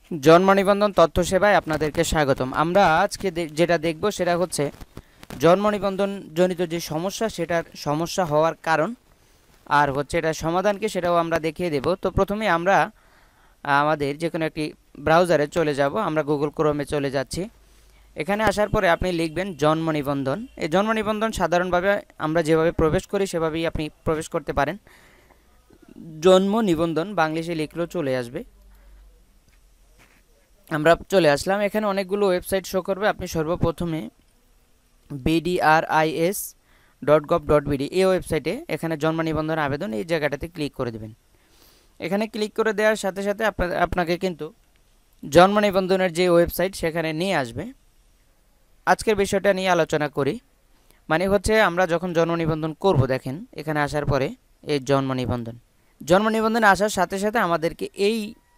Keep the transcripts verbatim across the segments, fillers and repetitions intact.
জন্ম নিবন্ধন তথ্য সেবায় আপনাদেরকে স্বাগতম। আমরা আজকে যেটা দেখব সেটা হচ্ছে জন্ম নিবন্ধন জনিত যে সমস্যা সেটার সমস্যা হওয়ার কারণ আর হচ্ছে এটা সমাধান কি সেটাও আমরা দেখিয়ে দেব। তো প্রথমে আমরা আমাদের যে কোনো একটি ব্রাউজারে চলে যাব। আমরা গুগল ক্রোমে চলে যাচ্ছি। এখানে আসার পরে আপনি লিখবেন জন্ম নিবন্ধন। এই জন্ম নিবন্ধন সাধারণভাবে আমরা যেভাবে প্রবেশ করি সেভাবেই আপনি প্রবেশ করতে পারেন। জন্ম নিবন্ধন বাংলিশে লিখলেও চলে আসবে। আমরা চলে আসলাম। এখানে অনেকগুলো ওয়েবসাইট শো করবে। আপনি সর্বপ্রথমে BDRIS dot gov dot BD এই ওয়েবসাইটে এখানে জন্ম নিবন্ধন আবেদন এই জায়গাটাতে ক্লিক করে দেবেন। এখানে ক্লিক করে দেওয়ার সাথে সাথে আপনাকে কিন্তু জন্ম নিবন্ধনের যে ওয়েবসাইট সেখানে নিয়ে আসবে। আজকের বিষয়টা নিয়ে আলোচনা করি। মানে হচ্ছে আমরা যখন জন্ম নিবন্ধন করব, দেখেন এখানে আসার পরে এই জন্ম নিবন্ধন জন্ম নিবন্ধনে আসার সাথে সাথে আমাদেরকে এই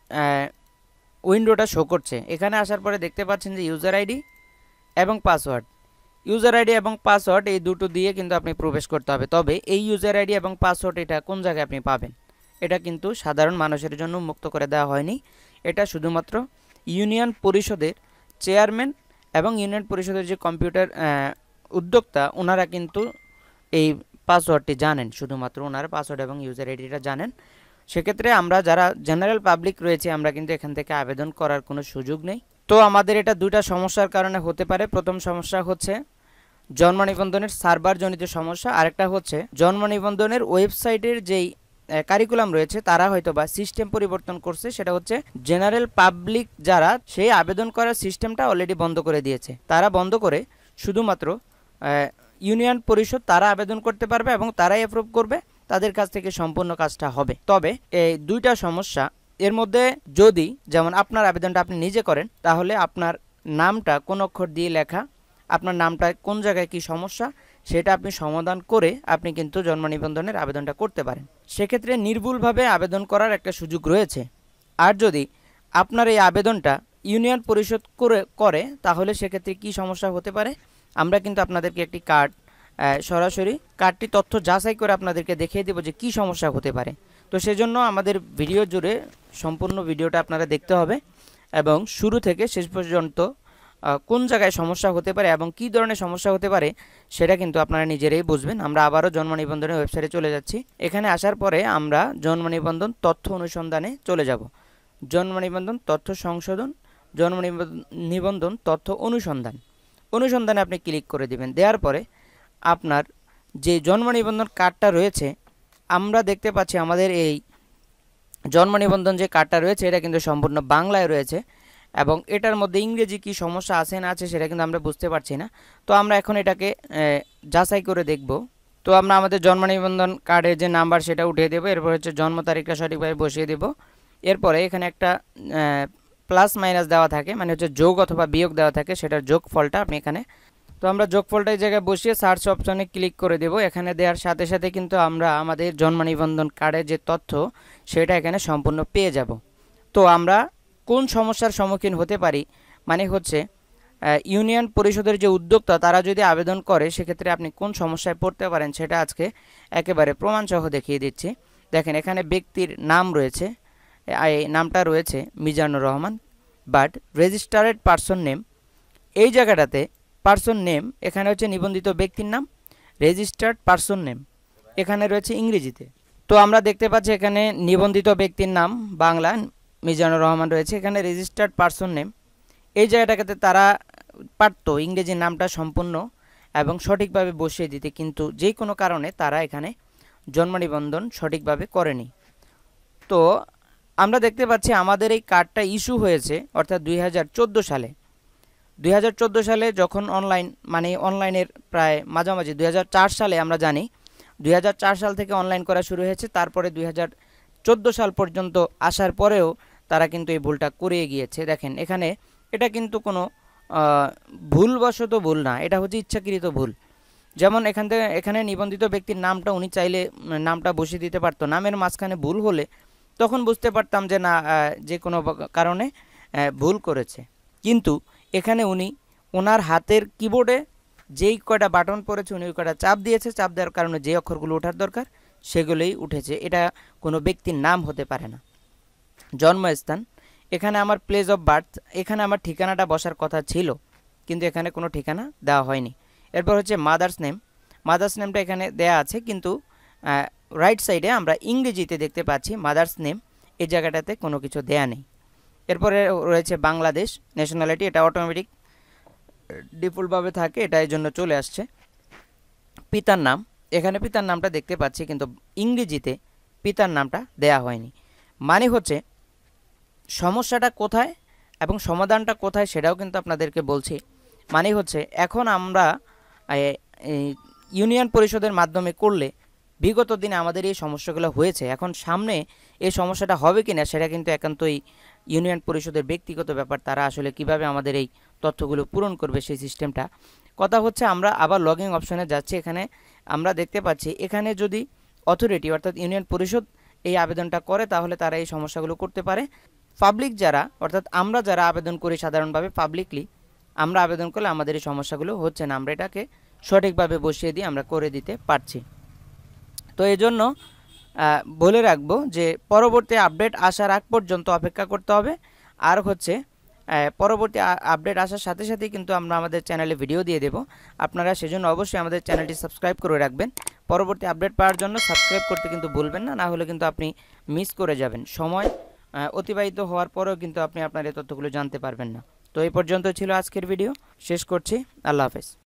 উইন্ডোটা শো করছে। এখানে আসার পরে দেখতে পাচ্ছেন যে ইউজার আইডি এবং পাসওয়ার্ড। ইউজার আইডি এবং পাসওয়ার্ড এই দুটো দিয়ে কিন্তু আপনি প্রবেশ করতে হবে। তবে এই ইউজার আইডি এবং পাসওয়ার্ড এটা কোন জায়গায় আপনি পাবেন, এটা কিন্তু সাধারণ মানুষের জন্য মুক্ত করে দেওয়া হয়নি। এটা শুধুমাত্র ইউনিয়ন পরিষদের চেয়ারম্যান এবং ইউনিয়ন পরিষদের যে কম্পিউটার উদ্যোক্তা ওনারা কিন্তু এই পাসওয়ার্ডটি জানেন, শুধুমাত্র ওনারা পাসওয়ার্ড এবং ইউজার আইডিটা জানেন। সেক্ষেত্রে আমরা যারা জেনারেল পাবলিক রয়েছে আমরা কিন্তু এখান থেকে আবেদন করার কোনো সুযোগ নেই। তো আমাদের এটা দুইটা সমস্যার কারণে হতে পারে। প্রথম সমস্যা হচ্ছে জন্ম নিবন্ধনের সার্ভার জনিত সমস্যা, আরেকটা হচ্ছে জন্ম নিবন্ধনের ওয়েবসাইটের যেই কারিকুলাম রয়েছে তারা হয়তো বা সিস্টেম পরিবর্তন করছে। সেটা হচ্ছে জেনারেল পাবলিক যারা সেই আবেদন করার সিস্টেমটা অলরেডি বন্ধ করে দিয়েছে। তারা বন্ধ করে শুধুমাত্র ইউনিয়ন পরিষদ তারা আবেদন করতে পারবে এবং তারাই অ্যাপ্রুভ করবে, তাদের কাছ থেকে সম্পূর্ণ কাজটা হবে। তবে এই দুইটা সমস্যা এর মধ্যে যদি যেমন আপনার আবেদনটা আপনি নিজে করেন তাহলে আপনার নামটা কোন অক্ষর দিয়ে লেখা, আপনার নামটা কোন জায়গায় কি সমস্যা সেটা আপনি সমাধান করে আপনি কিন্তু জন্ম নিবন্ধনের আবেদনটা করতে পারেন। সেক্ষেত্রে নির্ভুলভাবে আবেদন করার একটা সুযোগ রয়েছে। আর যদি আপনার এই আবেদনটা ইউনিয়ন পরিষদ করে করে তাহলে সেক্ষেত্রে কি সমস্যা হতে পারে আমরা কিন্তু আপনাদেরকে একটি কার্ড সরাসরি কার্ডটি তথ্য যাচাই করে আপনাদেরকে দেখিয়ে দেব যে কি সমস্যা হতে পারে। তো সেজন্য আমাদের ভিডিও জুড়ে সম্পূর্ণ ভিডিওটা আপনারা দেখতে হবে এবং শুরু থেকে শেষ পর্যন্ত কোন জায়গায় সমস্যা হতে পারে এবং কি ধরনের সমস্যা হতে পারে সেটা কিন্তু আপনারা নিজেরাই বুঝবেন। আমরা আবারও জন্ম নিবন্ধনের ওয়েবসাইটে চলে যাচ্ছি। এখানে আসার পরে আমরা জন্ম নিবন্ধন তথ্য অনুসন্ধানে চলে যাব। জন্ম নিবন্ধন তথ্য সংশোধন, জন্ম নিবন্ধন তথ্য অনুসন্ধান অনুসন্ধানে আপনি ক্লিক করে দিবেন। দেওয়ার পরে আপনার যে জন্ম নিবন্ধন কার্ডটা রয়েছে আমরা দেখতে পাচ্ছি আমাদের এই জন্ম নিবন্ধন যে কার্ডটা রয়েছে এটা কিন্তু সম্পূর্ণ বাংলায় রয়েছে এবং এটার মধ্যে ইংরেজি কি সমস্যা আছে না আছে সেটা কিন্তু আমরা বুঝতে পারছি না। তো আমরা এখন এটাকে যাচাই করে দেখব। তো আমরা আমাদের জন্ম নিবন্ধন কার্ডের যে নাম্বার সেটা উঠিয়ে দেবো। এরপর হচ্ছে জন্ম তারিখটা সঠিকভাবে বসিয়ে দেব। এরপরে এখানে একটা প্লাস মাইনাস দেওয়া থাকে, মানে হচ্ছে যোগ অথবা বিয়োগ দেওয়া থাকে, সেটার যোগ ফলটা আপনি এখানে। তো আমরা যোগফলটা এই জায়গায় বসিয়ে সার্চ অপশনে ক্লিক করে দেব। এখানে দেওয়ার সাথে সাথে কিন্তু আমরা আমাদের জন্ম নিবন্ধন কার্ডের যে তথ্য সেটা এখানে সম্পূর্ণ পেয়ে যাব। তো আমরা কোন সমস্যার সম্মুখীন হতে পারি, মানে হচ্ছে ইউনিয়ন পরিষদের যে উদ্যোক্তা তারা যদি আবেদন করে সেক্ষেত্রে আপনি কোন সমস্যায় পড়তে পারেন সেটা আজকে একেবারে প্রমাণসহ দেখিয়ে দিচ্ছি। দেখেন এখানে ব্যক্তির নাম রয়েছে, এই নামটা রয়েছে Mizanur Rahman, but registered person name এই জায়গাটাতে পারসন নেম এখানে হচ্ছে নিবন্ধিত ব্যক্তির নাম, রেজিস্টার্ড পারসন নেম এখানে রয়েছে ইংরেজিতে। তো আমরা দেখতে পাচ্ছি এখানে নিবন্ধিত ব্যক্তির নাম বাংলা মিজানুর রহমান রয়েছে, এখানে রেজিস্টার্ড পারসন নেম এই জায়গাটাতে তারা পারত ইংরেজি নামটা সম্পূর্ণ এবং সঠিকভাবে বসিয়ে দিতে, কিন্তু যে কোনো কারণে তারা এখানে জন্ম নিবন্ধন সঠিকভাবে করেনি। তো আমরা দেখতে পাচ্ছি আমাদের এই কার্ডটা ইস্যু হয়েছে অর্থাৎ দুই হাজার চোদ্দো সালে দুই হাজার চোদ্দো সালে যখন অনলাইন মানে অনলাইনের প্রায় মাঝামাঝি দুই হাজার চার সালে আমরা জানি দুই হাজার চার সাল থেকে অনলাইন করা শুরু হয়েছে। তারপরে দুই হাজার চোদ্দো সাল পর্যন্ত আসার পরেও তারা কিন্তু এই ভুলটা করে গিয়েছে। দেখেন এখানে এটা কিন্তু কোনো ভুলবশত ভুল না, এটা হচ্ছে ইচ্ছাকৃত ভুল। যেমন এখান থেকে এখানে নিবন্ধিত ব্যক্তির নামটা উনি চাইলে নামটা বসিয়ে দিতে পারতো, নামের মাঝখানে ভুল হলে তখন বুঝতে পারতাম যে না যে কোনো কারণে ভুল করেছে। কিন্তু এখানে উনি ওনার হাতের কিবোর্ডে যেই কয়টা বাটন পড়েছে উনি ওই কয়টা চাপ দিয়েছে, চাপ দেওয়ার কারণে যে অক্ষরগুলো ওঠার দরকার সেগুলোই উঠেছে। এটা কোনো ব্যক্তির নাম হতে পারে না। জন্মস্থান এখানে আমার প্লেস অফ বার্থ, এখানে আমার ঠিকানাটা বসার কথা ছিল কিন্তু এখানে কোনো ঠিকানা দেওয়া হয়নি। এরপর হচ্ছে মাদার্স নেম, মাদার্স নেমটা এখানে দেয়া আছে কিন্তু রাইট সাইডে আমরা ইংরেজিতে দেখতে পাচ্ছি মাদার্স নেম, এই জায়গাটাতে কোনো কিছু দেয়া নেই। এরপরে রয়েছে বাংলাদেশ ন্যাশনালিটি, এটা অটোমেটিক ডিফল্টভাবে থাকে, এটা এর জন্য চলে আসছে। পিতার নাম, এখানে পিতার নামটা দেখতে পাচ্ছি কিন্তু ইংরেজিতে পিতার নামটা দেয়া হয়নি। মানে হচ্ছে সমস্যাটা কোথায় এবং সমাধানটা কোথায় সেটাও কিন্তু আপনাদেরকে বলছি। মানে হচ্ছে এখন আমরা ইউনিয়ন পরিষদের মাধ্যমে করলে বিগত দিনে আমাদের এই সমস্যাগুলো হয়েছে, এখন সামনে এই সমস্যাটা হবে কিনা সেটা কিন্তু একান্তই ইউনিয়ন পরিষদের ব্যক্তিগত ব্যাপার, তারা আসলে কিভাবে আমাদের এই তথ্যগুলো পূরণ করবে সেই সিস্টেমটা। কথা হচ্ছে আমরা আবার লগইন অপশনে যাচ্ছি, এখানে আমরা দেখতে পাচ্ছি এখানে যদি অথরিটি অর্থাৎ ইউনিয়ন পরিষদ এই আবেদনটা করে তাহলে তারা এই সমস্যাগুলো করতে পারে। পাবলিক যারা অর্থাৎ আমরা যারা আবেদন করি সাধারণভাবে পাবলিকলি আমরা আবেদন করলে আমাদের এই সমস্যাগুলো হচ্ছে না, আমরা এটাকে সঠিকভাবে বসিয়ে দিয়ে আমরা করে দিতে পারছি। তো এই জন্য বলে রাখবো যে পরবর্তী আপডেট আসার আগ পর্যন্ত অপেক্ষা করতে হবে। আর হচ্ছে পরবর্তী আপডেট আসার সাথে সাথেই কিন্তু আমরা আমাদের চ্যানেলে ভিডিও দিয়ে দেব, আপনারা সেজন্য অবশ্যই আমাদের চ্যানেলটি সাবস্ক্রাইব করে রাখবেন। পরবর্তী আপডেট পাওয়ার জন্য সাবস্ক্রাইব করতে কিন্তু ভুলবেন না, না হলে কিন্তু আপনি মিস করে যাবেন, সময় অতিবাহিত হওয়ার পরেও কিন্তু আপনি আপনার এই তথ্যগুলো জানতে পারবেন না। তো এই পর্যন্ত ছিল আজকের ভিডিও, শেষ করছি, আল্লাহ হাফেজ।